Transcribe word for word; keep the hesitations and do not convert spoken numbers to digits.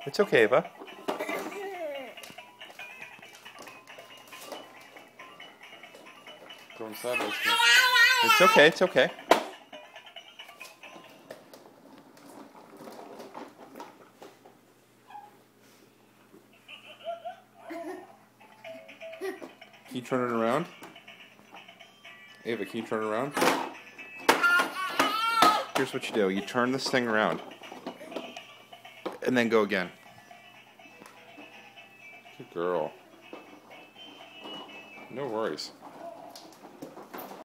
It's okay, Ava. Going sideways here. It's okay, it's okay. Can you turn it around? Ava, can you turn it around? Here's what you do. You turn this thing around. And then go again. Good girl. No worries.